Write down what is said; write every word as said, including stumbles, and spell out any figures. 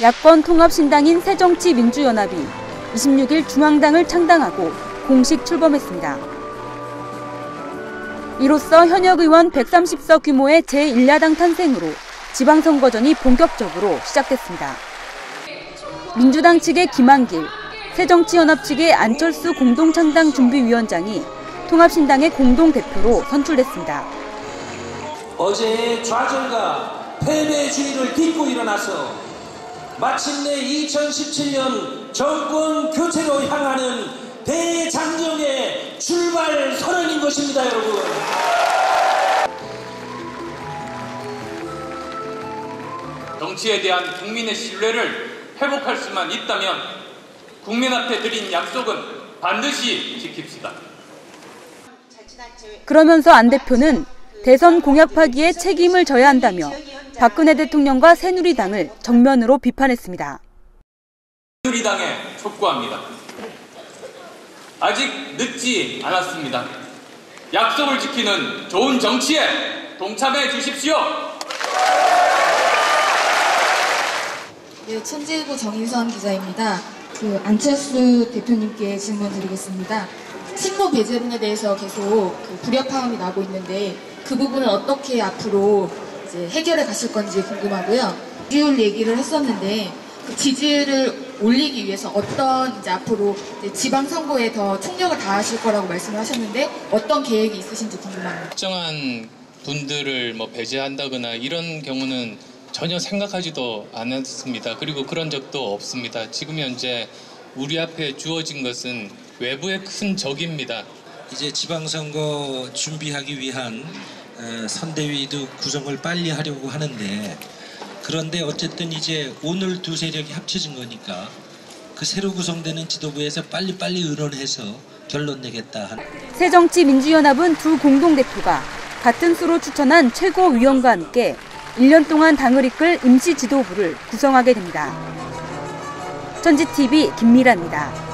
야권 통합신당인 새정치민주연합이 이십육 일 중앙당을 창당하고 공식 출범했습니다. 이로써 현역 의원 백삼십 석 규모의 제일 야당 탄생으로 지방선거전이 본격적으로 시작됐습니다. 민주당 측의 김한길, 새정치연합 측의 안철수 공동창당준비위원장이 통합신당의 공동대표로 선출됐습니다. 어제의 좌절과 패배주의를 딛고 일어나서 마침내 이천십칠 년 정권 교체로 향하는 대장정의 출발 선언인 것입니다, 여러분. 정치에 대한 국민의 신뢰를 회복할 수만 있다면 국민 앞에 드린 약속은 반드시 지킵시다. 그러면서 안 대표는 대선 공약 파기에 책임을 져야 한다며 박근혜 대통령과 새누리당을 정면으로 비판했습니다. 새누리당에 촉구합니다. 아직 늦지 않았습니다. 약속을 지키는 좋은 정치에 동참해 주십시오. 네, 천재일보 정인선 기자입니다. 그 안철수 대표님께 질문 드리겠습니다. 친노 배제론에 대해서 계속 그 불협화음이 나고 있는데 그 부분은 어떻게 앞으로 이제 해결해 가실 건지 궁금하고요. 지지율 얘기를 했었는데 그 지지율을 올리기 위해서 어떤 이제 앞으로 이제 지방선거에 더 총력을 다하실 거라고 말씀을 하셨는데 어떤 계획이 있으신지 궁금합니다. 특정한 분들을 뭐 배제한다거나 이런 경우는 전혀 생각하지도 않았습니다. 그리고 그런 적도 없습니다. 지금 현재 우리 앞에 주어진 것은 외부의 큰 적입니다. 이제 지방선거 준비하기 위한 선대위도 구성을 빨리 하려고 하는데 그런데 어쨌든 이제 오늘 두 세력이 합쳐진 거니까 그 새로 구성되는 지도부에서 빨리빨리 의논해서 결론 내겠다. 새정치민주연합은 두 공동대표가 같은 수로 추천한 최고위원과 함께 일 년 동안 당을 이끌 임시 지도부를 구성하게 됩니다. 천지티비 김미라입니다.